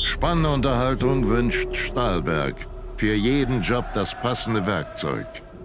Spannende Unterhaltung wünscht Stahlberg. Für jeden Job das passende Werkzeug.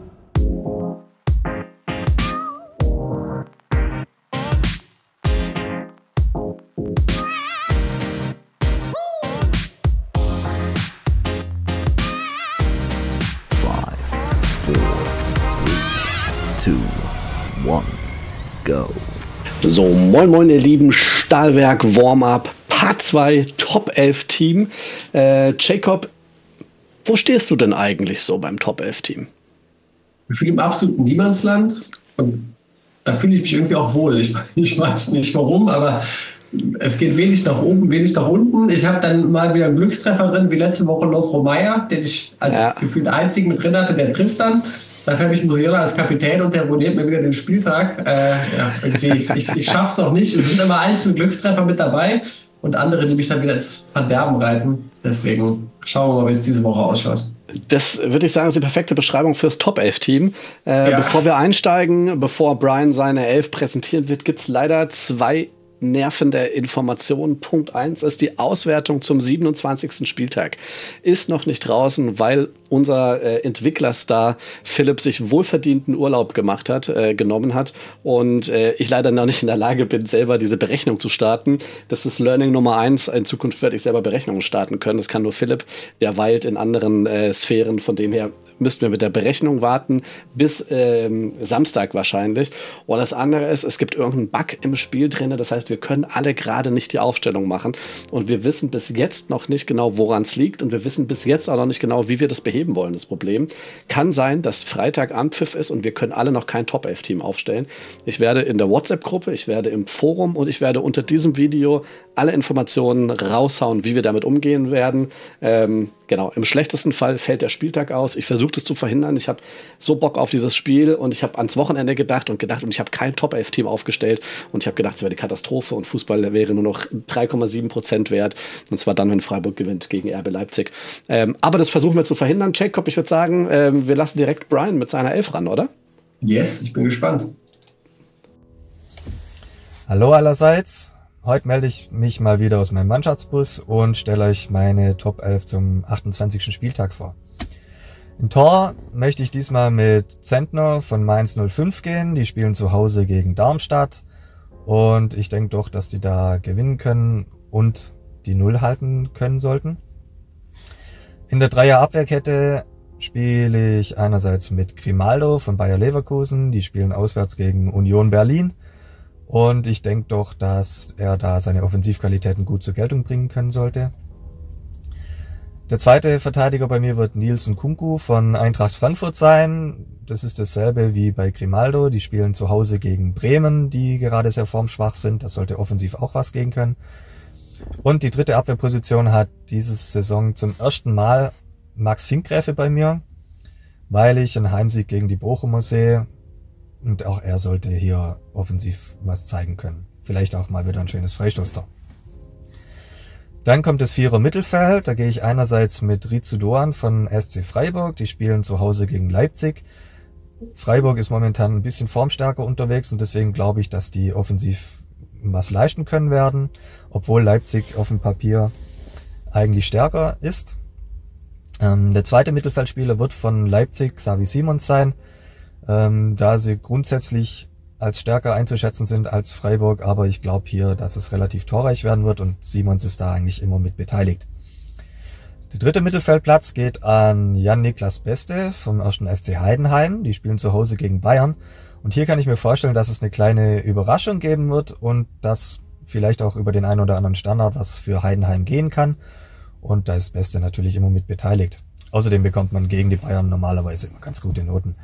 Go. So, moin moin ihr lieben, Stahlwerk Warm-Up, Part 2, Top 11 Team. Jacob, wo stehst du denn eigentlich so beim Top 11 Team? Ich fühle im absoluten Niemandsland und da fühle ich mich irgendwie auch wohl. Ich weiß nicht warum, aber es geht wenig nach oben, wenig nach unten. Ich habe dann mal wieder einen Glückstreffer drin, wie letzte Woche Lofro Meyer, den ich als gefühlt einzigen mit drin hatte, der trifft dann. Da fährt mich Muriela als Kapitän und der ruiniert mir wieder den Spieltag. Ich schaff's noch nicht. Es sind immer einzelne Glückstreffer mit dabei und andere, die mich dann wieder ins Verderben reiten. Deswegen schauen wir mal, wie es diese Woche ausschaut. Das würde ich sagen, ist die perfekte Beschreibung fürs Top-11-Team. Bevor wir einsteigen, bevor Brian seine 11 präsentieren wird, gibt es leider 2 nervende Informationen. Punkt 1 ist die Auswertung zum 27. Spieltag. Ist noch nicht draußen, weil unser Entwicklerstar Philipp sich wohlverdienten Urlaub genommen hat und ich leider noch nicht in der Lage bin, selber diese Berechnung zu starten. Das ist Learning Nummer 1. In Zukunft werde ich selber Berechnungen starten können. Das kann nur Philipp, der weilt in anderen Sphären. Von dem her müssten wir mit der Berechnung warten bis Samstag wahrscheinlich. Und das andere ist, es gibt irgendeinen Bug im Spiel drin. Das heißt, wir können alle gerade nicht die Aufstellung machen. Und wir wissen bis jetzt noch nicht genau, woran es liegt. Und wir wissen bis jetzt auch noch nicht genau, wie wir das beheben wollen. Das Problem kann sein, dass Freitag Anpfiff ist und wir können alle noch kein Top-11-Team aufstellen. Ich werde in der WhatsApp-Gruppe, ich werde im Forum und ich werde unter diesem Video alle Informationen raushauen, wie wir damit umgehen werden. Genau, im schlechtesten Fall fällt der Spieltag aus. Ich versuche das zu verhindern. Ich habe so Bock auf dieses Spiel und ich habe ans Wochenende gedacht und ich habe kein Top-11-Team aufgestellt und ich habe gedacht, es wäre die Katastrophe und Fußball wäre nur noch 3,7% wert und zwar dann, wenn Freiburg gewinnt gegen RB Leipzig. Aber das versuchen wir zu verhindern. Jacob, ich würde sagen, wir lassen direkt Brian mit seiner 11 ran, oder? Yes, ich bin gespannt. Hallo allerseits. Heute melde ich mich mal wieder aus meinem Mannschaftsbus und stelle euch meine Top 11 zum 28. Spieltag vor. Im Tor möchte ich diesmal mit Zentner von Mainz 05 gehen. Die spielen zu Hause gegen Darmstadt und ich denke doch, dass die da gewinnen können und die Null halten können sollten. In der Dreier-Abwehrkette spiele ich einerseits mit Grimaldo von Bayer Leverkusen. Die spielen auswärts gegen Union Berlin. Und ich denke doch, dass er da seine Offensivqualitäten gut zur Geltung bringen können sollte. Der zweite Verteidiger bei mir wird Niels Nkunku von Eintracht Frankfurt sein. Das ist dasselbe wie bei Grimaldo. Die spielen zu Hause gegen Bremen, die gerade sehr formschwach sind. Das sollte offensiv auch was gehen können. Und die dritte Abwehrposition hat diese Saison zum ersten Mal Max Finkgräfe bei mir, weil ich einen Heimsieg gegen die Bochumer sehe. Und auch er sollte hier offensiv was zeigen können. Vielleicht auch mal wieder ein schönes Freistoßtor. Dann kommt das Vierer Mittelfeld. Da gehe ich einerseits mit Ritsu Doan von SC Freiburg. Die spielen zu Hause gegen Leipzig. Freiburg ist momentan ein bisschen formstärker unterwegs und deswegen glaube ich, dass die offensiv was leisten können werden. Obwohl Leipzig auf dem Papier eigentlich stärker ist. Der zweite Mittelfeldspieler wird von Leipzig Xavi Simons sein. Da sie grundsätzlich als stärker einzuschätzen sind als Freiburg, aber ich glaube hier, dass es relativ torreich werden wird und Simons ist da eigentlich immer mit beteiligt. Der dritte Mittelfeldplatz geht an Jan-Niklas Beste vom 1. FC Heidenheim. Die spielen zu Hause gegen Bayern und hier kann ich mir vorstellen, dass es eine kleine Überraschung geben wird und dass vielleicht auch über den einen oder anderen Standard was für Heidenheim gehen kann und da ist Beste natürlich immer mit beteiligt. Außerdem bekommt man gegen die Bayern normalerweise immer ganz gute Noten.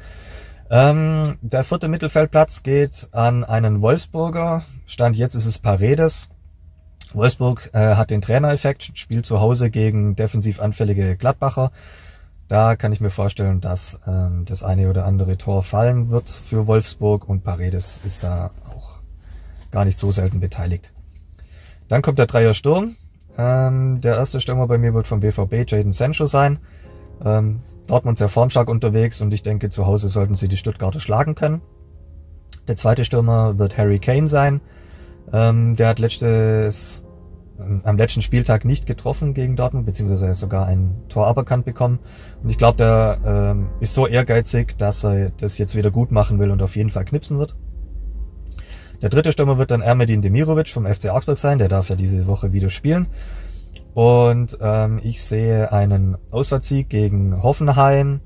Der vierte Mittelfeldplatz geht an einen Wolfsburger. Stand jetzt ist es Paredes. Wolfsburg hat den Trainereffekt, spielt zu Hause gegen defensiv anfällige Gladbacher. Da kann ich mir vorstellen, dass das eine oder andere Tor fallen wird für Wolfsburg und Paredes ist da auch gar nicht so selten beteiligt. Dann kommt der Dreier Sturm. Der erste Stürmer bei mir wird vom BVB Jadon Sancho sein. Dortmund sehr formstark unterwegs und ich denke, zu Hause sollten sie die Stuttgarter schlagen können. Der zweite Stürmer wird Harry Kane sein. Der hat letztes am letzten Spieltag nicht getroffen gegen Dortmund, beziehungsweise sogar ein Tor aberkannt bekommen. Und ich glaube, der ist so ehrgeizig, dass er das jetzt wieder gut machen will und auf jeden Fall knipsen wird. Der dritte Stürmer wird dann Ermedin Demirovic vom FC Augsburg sein, der darf ja diese Woche wieder spielen. Und ich sehe einen Auswärtssieg gegen Hoffenheim,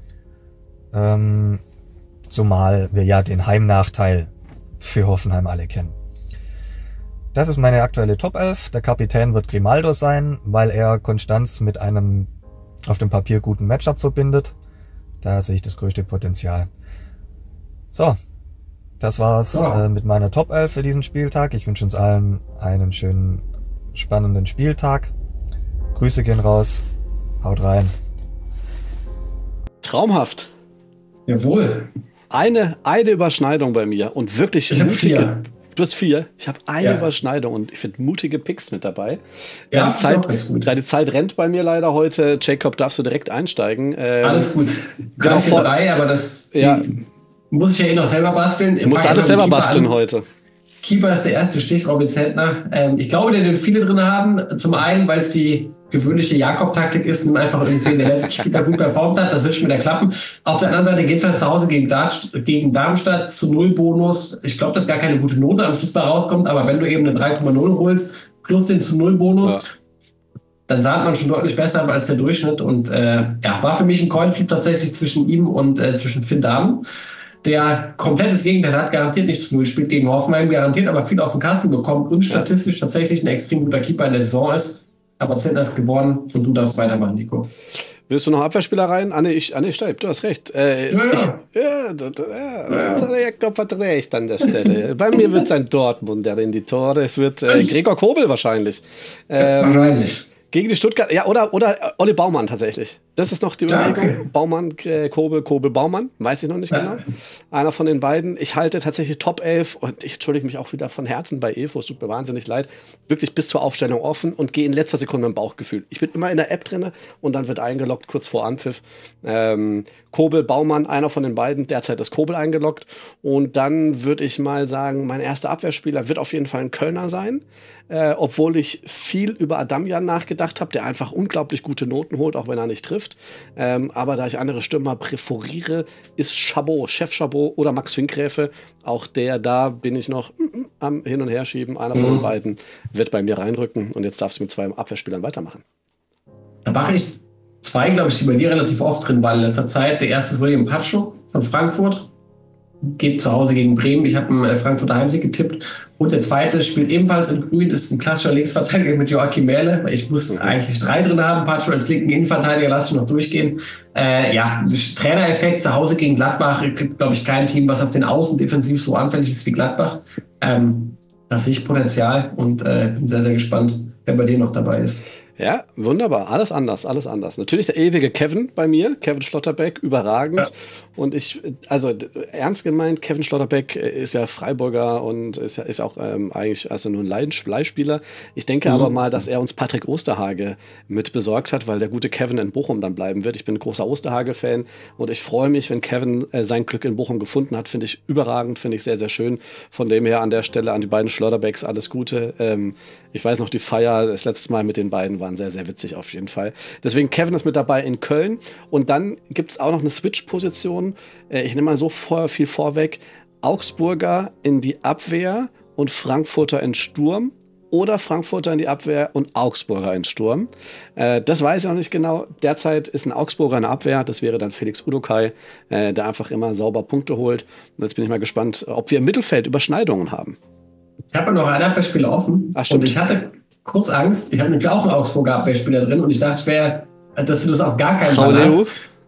zumal wir ja den Heimnachteil für Hoffenheim alle kennen. Das ist meine aktuelle Top 11. Der Kapitän wird Grimaldo sein, weil er Konstanz mit einem auf dem Papier guten Matchup verbindet. Da sehe ich das größte Potenzial. So, das war's mit meiner Top 11 für diesen Spieltag. Ich wünsche uns allen einen schönen, spannenden Spieltag. Grüße gehen raus. Haut rein. Traumhaft. Jawohl. Eine Überschneidung bei mir und wirklich ich mutige. 4. Du hast 4. Ich habe eine Überschneidung und ich finde mutige Picks mit dabei. Ja, die Zeit rennt bei mir leider heute. Jacob, darfst du direkt einsteigen. Alles gut. Genau, vor 3, aber das muss ich ja noch selber basteln. Du musst alles selber basteln heute. Keeper ist der erste Stich, Robin Zentner. Ich glaube, den viele drin haben. Zum einen, weil es die gewöhnliche Jakob-Taktik ist und einfach irgendwie in der letzten Spieler gut performt hat. Das wird schon wieder klappen. Auf der anderen Seite geht es halt zu Hause gegen Darmstadt zu 0 Bonus. Ich glaube, dass gar keine gute Note am Schluss da rauskommt, aber wenn du eben eine 3,0 holst, plus den zu 0 Bonus, dann sah man schon deutlich besser als der Durchschnitt. Und war für mich ein Coinflip tatsächlich zwischen ihm und zwischen Finn Dahmen. Der komplettes Gegenteil hat, garantiert nicht zu 0 spielt gegen Hoffenheim, garantiert aber viel auf den Kasten bekommt und statistisch tatsächlich ein extrem guter Keeper in der Saison ist. Aber Zentner ist gewonnen und du darfst weitermachen, Nico. Willst du noch Abwehrspieler rein? Steib, du hast recht. Jakob hat recht an der Stelle. Bei mir wird es ein Dortmunder in die Tore. Es wird Gregor Kobel wahrscheinlich. Wahrscheinlich. Gegen die Stuttgart, oder Olli Baumann tatsächlich. Das ist noch die Überlegung. Okay. Baumann, Kobel, Baumann. Weiß ich noch nicht genau. Einer von den beiden. Ich halte tatsächlich Top 11 und ich entschuldige mich auch wieder von Herzen bei Evo. Es tut mir wahnsinnig leid. Wirklich bis zur Aufstellung offen und gehe in letzter Sekunde mit dem Bauchgefühl. Ich bin immer in der App drin und dann wird eingeloggt, kurz vor Anpfiff. Kobel, Baumann, einer von den beiden. Derzeit ist Kobel eingeloggt. Und dann würde ich mal sagen, mein erster Abwehrspieler wird auf jeden Fall ein Kölner sein. Obwohl ich viel über Adamjan nachgedacht habe, der einfach unglaublich gute Noten holt, auch wenn er nicht trifft. Aber da ich andere Stürmer präferiere, ist Chabot, Chef Chabot oder Max Finkgräfe. Auch da bin ich noch am Hin- und Herschieben. Einer von den beiden wird bei mir reinrücken. Und jetzt darfst du mit 2 Abwehrspielern weitermachen. Da mache ich 2, glaube ich, die bei dir relativ oft drin waren in letzter Zeit. Der erste ist William Pacho von Frankfurt. Geht zu Hause gegen Bremen. Ich habe einen Frankfurter Heimsieg getippt. Und der zweite spielt ebenfalls in Grün, ist ein klassischer Linksverteidiger mit Joachim Mähle. Ich muss eigentlich 3 drin haben. Pacho als linken Innenverteidiger, lasse ich noch durchgehen. Trainereffekt zu Hause gegen Gladbach. Es gibt, glaube ich, kein Team, was auf den Außen defensiv so anfällig ist wie Gladbach. Da sehe ich Potenzial und bin sehr, sehr gespannt, wer bei dir noch dabei ist. Ja, wunderbar. Alles anders. Natürlich der ewige Kevin bei mir. Kevin Schlotterbeck, überragend. Ja. Und ernst gemeint, Kevin Schlotterbeck ist ja Freiburger und ist auch eigentlich nur ein Leihspieler. Ich denke aber mal, dass er uns Patrick Osterhage mit besorgt hat, weil der gute Kevin in Bochum dann bleiben wird. Ich bin ein großer Osterhage-Fan und ich freue mich, wenn Kevin sein Glück in Bochum gefunden hat. Finde ich überragend, finde ich sehr, sehr schön. Von dem her an der Stelle an die beiden Schlotterbecks alles Gute. Ich weiß noch, die Feier das letzte Mal mit den beiden waren sehr, sehr witzig auf jeden Fall. Deswegen Kevin ist mit dabei in Köln. Und dann gibt es auch noch eine Switch-Position. Ich nehme mal so viel vorweg. Augsburger in die Abwehr und Frankfurter in Sturm. Oder Frankfurter in die Abwehr und Augsburger in Sturm. Das weiß ich noch nicht genau. Derzeit ist ein Augsburger in der Abwehr. Das wäre dann Felix Udokai, der einfach immer sauber Punkte holt. Und jetzt bin ich mal gespannt, ob wir im Mittelfeld Überschneidungen haben. Ich habe noch einen Abwehrspieler offen. Ach, stimmt. Und ich hatte kurz Angst. Ich habe nämlich auch einen Augsburger Abwehrspieler drin und ich dachte, dass du das auf gar keinen Fall hast.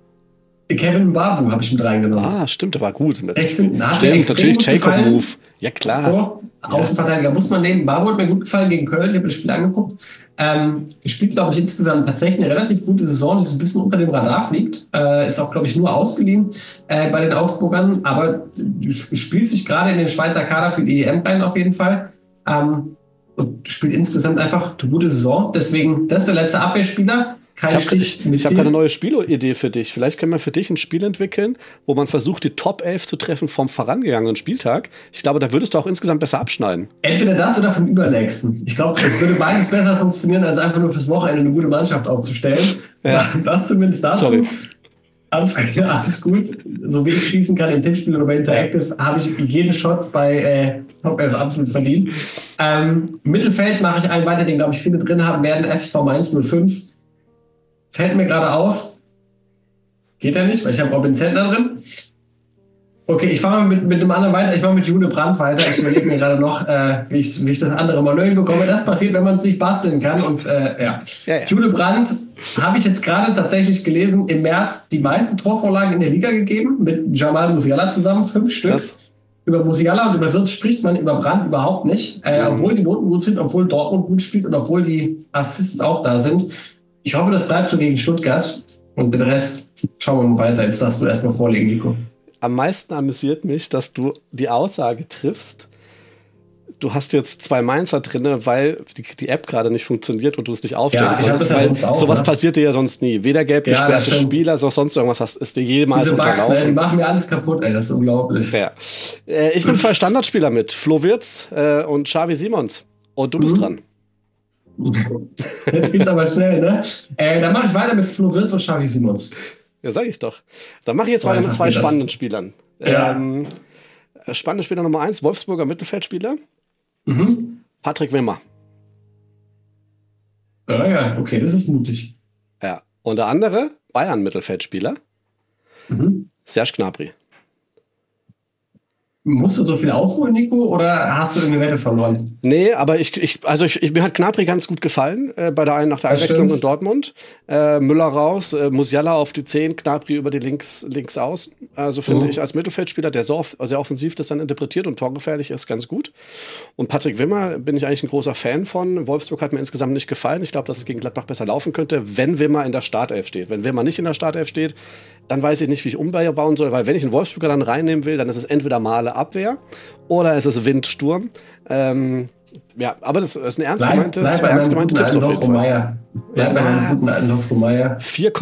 Kevin Mbabu habe ich mit reingenommen. Ah, stimmt, der war gut. Stimmt, natürlich Jacob-Move. Ja, klar. So, Außenverteidiger muss man nehmen. Mbabu hat mir gut gefallen gegen Köln. Ich habe das Spiel angeguckt. Gespielt, glaube ich, insgesamt tatsächlich eine relativ gute Saison, die so ein bisschen unter dem Radar fliegt. Ist auch, glaube ich, nur ausgeliehen bei den Augsburgern. Aber spielt sich gerade in den Schweizer Kader für die EM rein auf jeden Fall. Und spielt insgesamt einfach eine gute Saison. Deswegen, das ist der letzte Abwehrspieler. kein Stich mit Ich habe eine neue Spielidee für dich. Vielleicht können wir für dich ein Spiel entwickeln, wo man versucht, die Top 11 zu treffen vom vorangegangenen Spieltag. Ich glaube, da würdest du auch insgesamt besser abschneiden. Entweder das oder vom übernächsten. Ich glaube, es würde beides besser funktionieren, als einfach nur fürs Wochenende eine gute Mannschaft aufzustellen. Ja. Das zumindest dazu. Sorry. Alles gut. So wie ich schießen kann im Tippspiel oder bei Interactive, habe ich jeden Shot bei Top 11 absolut verdient. Mittelfeld mache ich einen weiter, den, glaube ich, viele drin haben werden. FSV Mainz 05. Fällt mir gerade auf. Geht ja nicht, weil ich habe Robin Zentner drin. Okay, ich fahre mit einem anderen weiter. Ich mache mit Jule Brandt weiter. Ich überlege mir gerade noch, wie ich das andere mal neu bekomme. Das passiert, wenn man es nicht basteln kann. Und ja. Jule Brandt habe ich jetzt gerade tatsächlich gelesen, im März die meisten Torvorlagen in der Liga gegeben, mit Jamal Musiala zusammen, 5 Stück. Was? Über Musiala und über Wirtz spricht man über Brandt überhaupt nicht. Obwohl die Noten gut sind, obwohl Dortmund gut spielt und obwohl die Assists auch da sind. Ich hoffe, das bleibt so gegen Stuttgart. Und den Rest schauen wir mal weiter. Jetzt darfst du erstmal vorlegen, Nico. Am meisten amüsiert mich, dass du die Aussage triffst, du hast jetzt 2 Mainzer drin, weil die App gerade nicht funktioniert und du es nicht aufstellen Ja, ich habe das ja sonst auch. Sowas passiert dir ja sonst nie. Weder gelb gesperrte Spieler, noch sonst irgendwas hast, ist dir jemals Diese Bugs, unterlaufen. die machen mir alles kaputt, ey, das ist unglaublich. Ja. Ich nehme 2 Standardspieler mit, Flo Wirtz und Xavi Simons. Und du bist dran. Jetzt geht's aber schnell, ne? Dann mache ich weiter mit Flo Wirtz und Xavi Simons. Ja, sag ich doch. Dann mache ich jetzt weiter mit 2 spannenden Spielern. Ja. Spannender Spieler Nummer 1, Wolfsburger Mittelfeldspieler. Patrick Wimmer. Ja, okay, das ist mutig. Ja. Und der andere, Bayern Mittelfeldspieler. Serge Gnabry. Musst du so viel aufholen, Nico, oder hast du irgendeine Wette verloren? Nee, aber mir hat Gnabry ganz gut gefallen nach der Einwechslung in Dortmund. Müller raus, Musiala auf die 10, Gnabry über die links aus. Also finde ich als Mittelfeldspieler, der sehr offensiv das dann interpretiert und torgefährlich ist, ganz gut. Und Patrick Wimmer bin ich eigentlich ein großer Fan von. Wolfsburg hat mir insgesamt nicht gefallen. Ich glaube, dass es gegen Gladbach besser laufen könnte, wenn Wimmer in der Startelf steht. Wenn Wimmer nicht in der Startelf steht, dann weiß ich nicht, wie ich umbauen soll, weil wenn ich einen Wolfsburger dann reinnehmen will, dann ist es entweder Male Abwehr oder es ist Windsturm. Ja, aber das ist eine ernst gemeinte Tipps auf jeden Fall. Bleib bei einem guten alten Hofko Meier.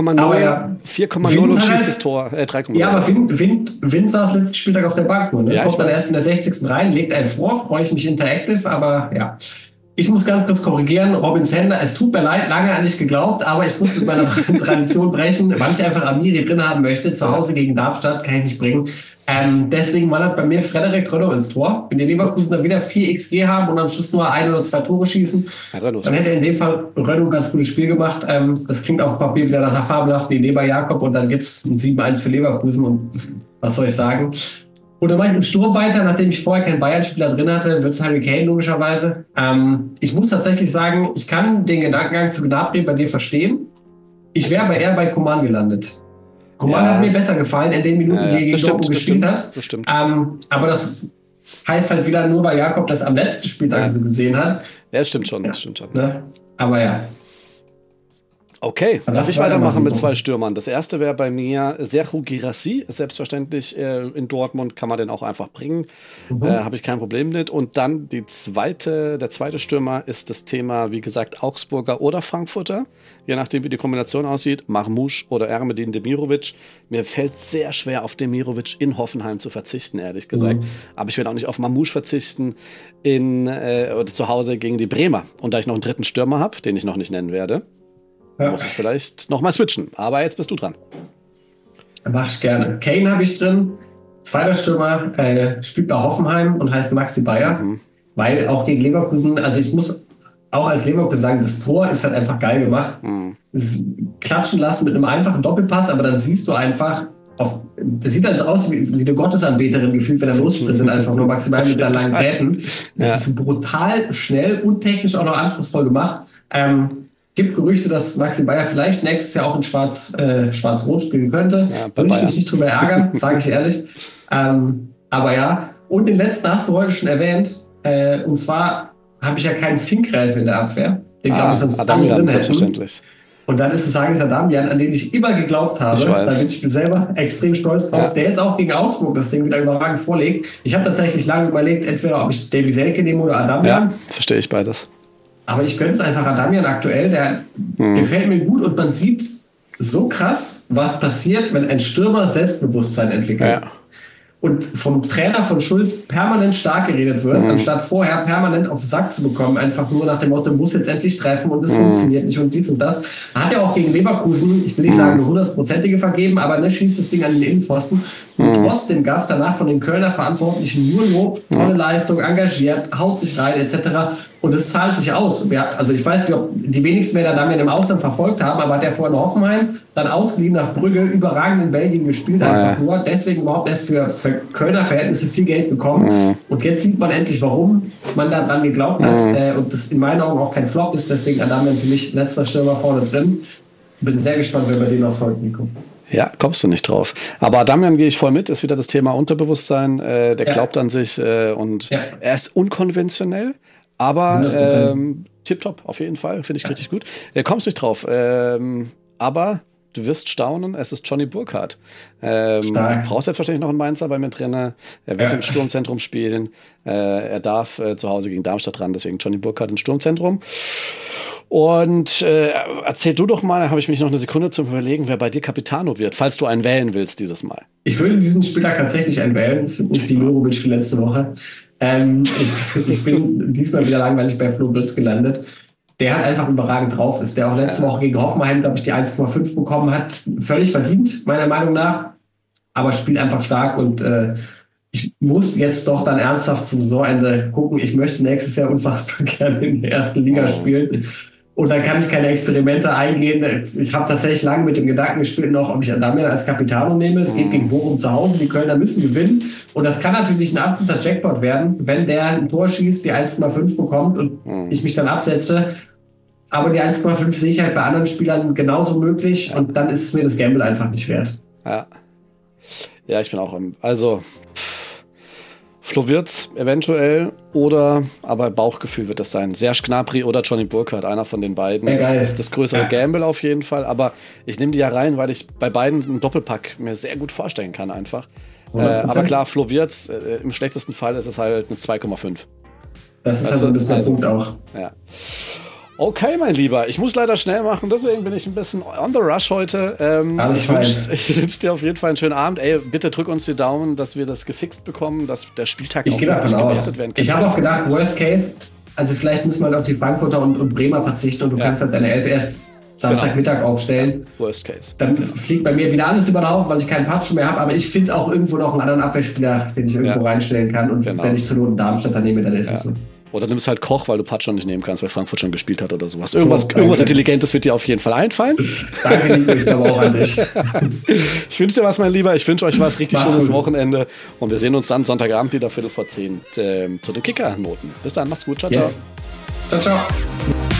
4,0 und schießt das Tor. 3,0. Ja, aber Wind saß letzten Spieltag auf der Bank. Ne? Kommt dann erst in der 60. rein, legt einen vor, freue ich mich interactive, aber ja. Ich muss ganz kurz korrigieren, Robin Zentner, es tut mir leid, lange an dich geglaubt, aber ich muss mit meiner Tradition brechen, weil ich einfach Amiri drin haben möchte, zu Hause gegen Darmstadt, kann ich nicht bringen. Deswegen wandert bei mir Frederik Rönno ins Tor. Wenn die Leverkusener wieder 4 XG haben und am Schluss nur 1 oder 2 Tore schießen, dann hätte in dem Fall Rönno ein ganz gutes Spiel gemacht. Das klingt auf Papier wieder nach einer fabelhaften Idee bei Jakob und dann gibt es ein 7-1 für Leverkusen und was soll ich sagen? Und dann mache ich im Sturm weiter, nachdem ich vorher keinen Bayern-Spieler drin hatte, wird es Harry Kane logischerweise. Ich muss tatsächlich sagen, ich kann den Gedankengang zu Gnabry bei dir verstehen. Ich wäre aber eher bei Coman gelandet. Coman hat mir besser gefallen, in den Minuten, die er gegen Dortmund gespielt hat. Aber das heißt halt wieder nur, weil Jakob das am letzten Spieltag so gesehen hat. Ja, das stimmt schon. Ne? Aber ja. Okay, darf ich weitermachen mit 2 Stürmern. Das erste wäre bei mir Serhou Guirassy. Selbstverständlich in Dortmund kann man den auch einfach bringen. Habe ich kein Problem mit. Und dann der zweite Stürmer ist das Thema, wie gesagt, Augsburger oder Frankfurter. Je nachdem, wie die Kombination aussieht. Marmouche oder Ermedin Demirovic. Mir fällt sehr schwer, auf Demirovic in Hoffenheim zu verzichten, ehrlich gesagt. Aber ich werde auch nicht auf Marmouche verzichten oder zu Hause gegen die Bremer. Und da ich noch einen dritten Stürmer habe, den ich noch nicht nennen werde, muss ich vielleicht nochmal switchen. Aber jetzt bist du dran. Mach ich gerne. Kane habe ich drin. Zweiter Stürmer spielt bei Hoffenheim und heißt Maxi Bayer. Weil auch gegen Leverkusen, also ich muss auch als Leverkusen sagen, das Tor ist halt einfach geil gemacht. Klatschen lassen mit einem einfachen Doppelpass, aber dann siehst du einfach, das sieht halt aus wie eine Gottesanbeterin gefühlt, wenn er lossprintet, einfach nur maximal mit seinen langen Gräten. Das ist brutal schnell und technisch auch noch anspruchsvoll gemacht. Gibt Gerüchte, dass Maxi Bayer vielleicht nächstes Jahr auch in Schwarz-Rot spielen könnte. Würde ich mich nicht drüber ärgern, sage ich ehrlich. Aber ja, und den letzten hast du heute schon erwähnt. Und zwar habe ich ja keinen Finkgräfe in der Abwehr. Den glaube ich sonst alle drin hätten. Und dann ist es Sagis Adamian, an den ich immer geglaubt habe. Da bin ich selber extrem stolz drauf. Der jetzt auch gegen Augsburg das Ding wieder überragend vorlegt. Ich habe tatsächlich lange überlegt, entweder ob ich Davy Selke nehme oder Adamian. Ja, verstehe ich beides. Aber ich gönn's einfach Adamian aktuell. Der gefällt mir gut und man sieht so krass, was passiert, wenn ein Stürmer Selbstbewusstsein entwickelt. Ja. Und vom Trainer von Schulz permanent stark geredet wird, anstatt vorher permanent auf den Sack zu bekommen, einfach nur nach dem Motto, muss jetzt endlich treffen und es funktioniert nicht und dies und das. Hat er auch gegen Leverkusen, ich will nicht sagen eine 100%ige vergeben, aber ne, schießt das Ding an den Innenpfosten. Und trotzdem gab es danach von den Kölner Verantwortlichen nur Lob, tolle Leistung, engagiert, haut sich rein etc. Und es zahlt sich aus. Also ich weiß nicht, ob die wenigsten mehr Adamian im Ausland verfolgt haben, aber hat er vorhin in Hoffenheim, dann ausgeliehen nach Brügge, überragend in Belgien gespielt, einfach nur. Deswegen überhaupt erst für Kölner Verhältnisse viel Geld bekommen. Und jetzt sieht man endlich, warum man daran geglaubt hat. Und das in meinen Augen auch kein Flop ist. Deswegen Adamian für mich letzter Stürmer vorne drin. Bin sehr gespannt, wer bei denen noch folgt, Nico. Ja, kommst du nicht drauf. Aber Adamian gehe ich voll mit, ist wieder das Thema Unterbewusstsein. Der glaubt an sich und er ist unkonventionell, aber tipptopp, auf jeden Fall, finde ich richtig gut. Kommst nicht drauf, aber du wirst staunen, es ist Johnny Burkhardt. Brauchst selbstverständlich noch einen Mainzer bei mir drin. Er wird im Sturmzentrum spielen. Er darf zu Hause gegen Darmstadt ran, deswegen Johnny Burkhardt im Sturmzentrum. Und erzähl du doch mal, habe ich mich noch eine Sekunde zum Überlegen, wer bei dir Capitano wird, falls du einen wählen willst dieses Mal. Ich würde diesen Spieltag tatsächlich einen wählen. Das ist nicht die Jorovic für letzte Woche. Ich bin diesmal wieder langweilig bei Flo Blötz gelandet. Der halt einfach überragend drauf ist. Der auch letzte Woche gegen Hoffenheim, glaube ich, die 1,5 bekommen hat. Völlig verdient, meiner Meinung nach. Aber spielt einfach stark und ich muss jetzt doch dann ernsthaft zum Saisonende gucken. Ich möchte nächstes Jahr unfassbar gerne in der ersten Liga spielen. Und dann kann ich keine Experimente eingehen. Ich habe tatsächlich lange mit dem Gedanken gespielt, noch, ob ich Adamian als Capitano nehme. Es geht gegen Bochum zu Hause. Die Kölner müssen gewinnen. Und das kann natürlich ein absoluter Jackpot werden, wenn der ein Tor schießt, die 1,5 bekommt und ich mich dann absetze. Aber die 1,5 sehe ich halt bei anderen Spielern genauso möglich. Und dann ist es mir das Gamble einfach nicht wert. Ja, ich bin auch Flo Wirtz eventuell aber Bauchgefühl wird das sein. Serge Gnabry oder Johnny Burkhardt, einer von den beiden. Das ist das größere Gamble auf jeden Fall. Aber ich nehme die ja rein, weil ich bei beiden einen Doppelpack mir sehr gut vorstellen kann einfach. Aber klar, Flo Wirtz, im schlechtesten Fall ist es halt eine 2,5. Das ist also ein bisschen der Punkt auch. Ja. Okay, mein Lieber, ich muss leider schnell machen, deswegen bin ich ein bisschen on the rush heute. Ich wünsche dir auf jeden Fall einen schönen Abend. Ey, bitte drück uns die Daumen, dass wir das gefixt bekommen, dass der Spieltag auch gewertet werden kann. Ich habe auch gedacht, worst case, also vielleicht müssen wir halt auf die Frankfurter und Bremer verzichten und du kannst halt deine 11 erst Samstagmittag aufstellen. Worst case. Dann fliegt bei mir wieder alles über den Haufen, weil ich keinen Patch mehr habe, aber ich finde auch irgendwo noch einen anderen Abwehrspieler, den ich irgendwo reinstellen kann und wenn ich zur Not einen Darmstadt nehme, dann ist es so. Oder nimmst halt Koch, weil du Patsch schon nicht nehmen kannst, weil Frankfurt schon gespielt hat oder sowas. Irgendwas Intelligentes wird dir auf jeden Fall einfallen. Danke, Nico, ich glaube auch an dich. Ich wünsche dir was, mein Lieber. Ich wünsche euch was richtig schönes Wochenende. Und wir sehen uns dann Sonntagabend wieder 9:45 zu den Kicker-Noten. Bis dann, macht's gut. Ciao, ciao. Ciao, ciao.